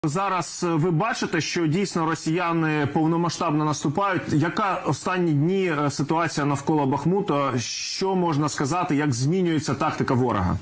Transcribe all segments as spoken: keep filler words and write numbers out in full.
Зараз ви бачите, що дійсно росіяни повномасштабно наступають. Яка останні дні ситуація навколо Бахмута? Що можна сказати, як змінюється тактика ворога?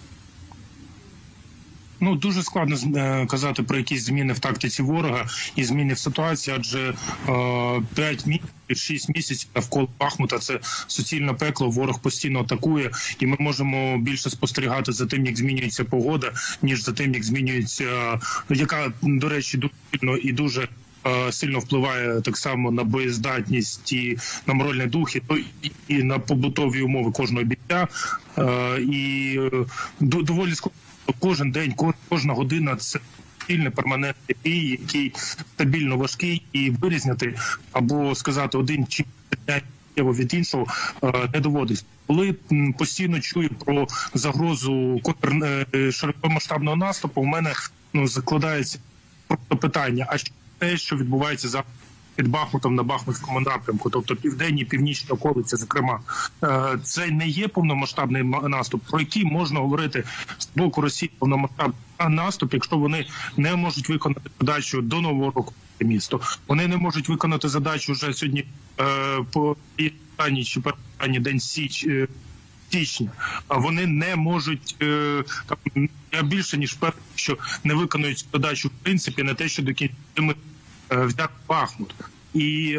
Ну, дуже складно казати про якісь зміни в тактиці ворога і зміни в ситуації, адже п'ять місяців, шість місяців навколо Бахмута – це суцільне пекло, ворог постійно атакує, і ми можемо більше спостерігати за тим, як змінюється погода, ніж за тим, як змінюється, яка, до речі, дуже сильно і дуже сильно впливає так само на боєздатність і на моральний дух, і, і на побутові умови кожного бійця. І доволі складно. Кожен день, кожна година – це стабільний перманентний бій, який стабільно важкий, і вирізняти або сказати один чи від іншого не доводиться. Коли постійно чую про загрозу широкомасштабного наступу, у мене ну, закладається просто питання, а що те, що відбувається зараз під Бахмутом на Бахмутському напрямку, тобто південні, північні околиці, зокрема, це не є повномасштабний наступ, про який можна говорити з боку Росії повномасштабний наступ, якщо вони не можуть виконати задачу до Нового року місто. Вони не можуть виконати задачу вже сьогодні по останній чи перший день січ, січня. А вони не можуть, там, я більше ніж певний, що не виконують задачу в принципі на те, що до кінця ми взяти Бахмут. І,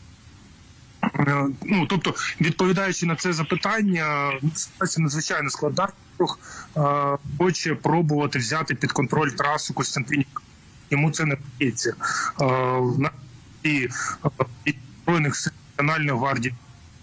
ну, тобто, відповідаючи на це запитання, ситуація надзвичайно складна. Ворог хоче пробувати взяти під контроль трасу Костянтинівка. Йому це не вдається. І Збройних сил Національної гвардії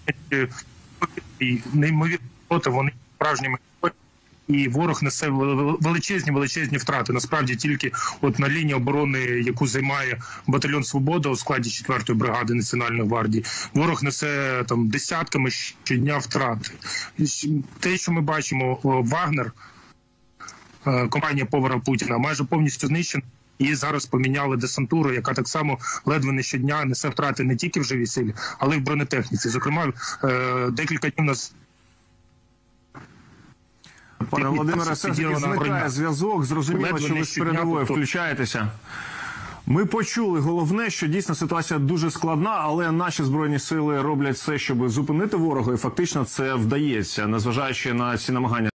і неймовірно проти, вони справжніми. І ворог несе величезні-величезні втрати. Насправді тільки от на лінії оборони, яку займає батальйон «Свобода» у складі четвертої бригади Національної гвардії, ворог несе там десятками щодня втрати. Те, що ми бачимо, Вагнер, компанія повара Путіна, майже повністю знищена. І зараз поміняли десантуру, яка так само ледве не щодня несе втрати не тільки в живій силі, але й в бронетехніці. Зокрема, декілька днів назад. Пане Володимире, все ж таки зникає зв'язок. Зрозуміло, що ви з передової включаєтеся. Ми почули головне, що дійсно ситуація дуже складна, але наші Збройні сили роблять все, щоб зупинити ворога, і фактично це вдається, незважаючи на ці намагання.